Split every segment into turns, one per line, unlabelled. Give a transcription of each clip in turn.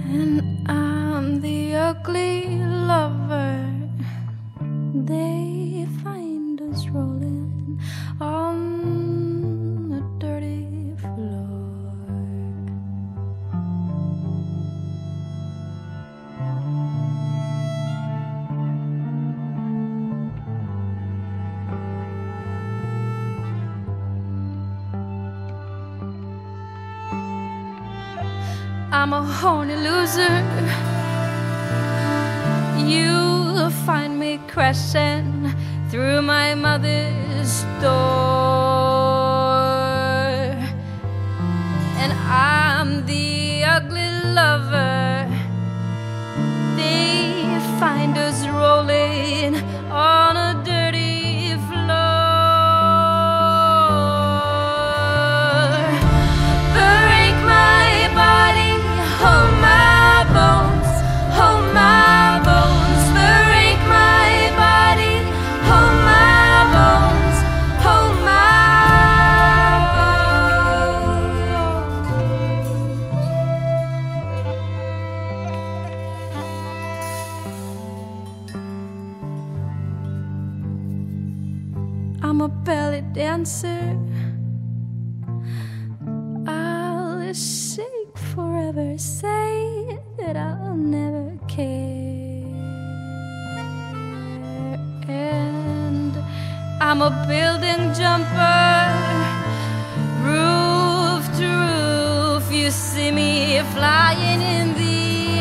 and I'm the ugly lover. They find us rolling on the dirty floor. I'm a horny loser. You'll find me crashing through my mother's door. And I'm the ugly lover. They find us rolling on a dirty floor. Break my body, hold my bones, hold my bones. Break my body, hold my bones, hold my bones. I'm a belly dancer. I'll shake forever, say that I'll never care. And I'm a building jumper, roof to roof. You see me flying in the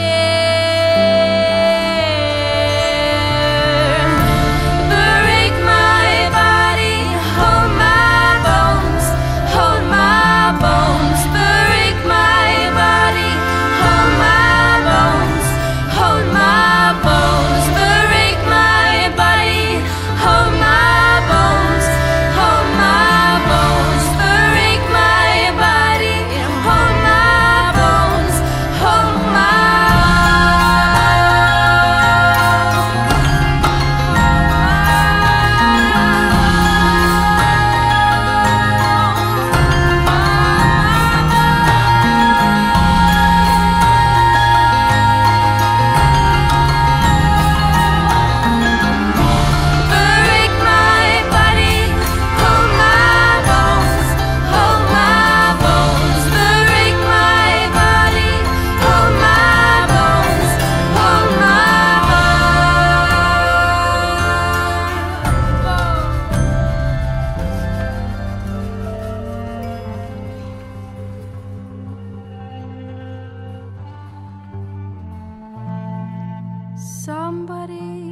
air. Break my body, hold my bones, hold my bones. Break my body, hold my bones, hold my bones. Break my body, hold my bones, hold my bones. Break my body, hold my bones, hold my break my body, hold my bones, hold my bones. Break my body, hold my bones, hold my bones. Somebody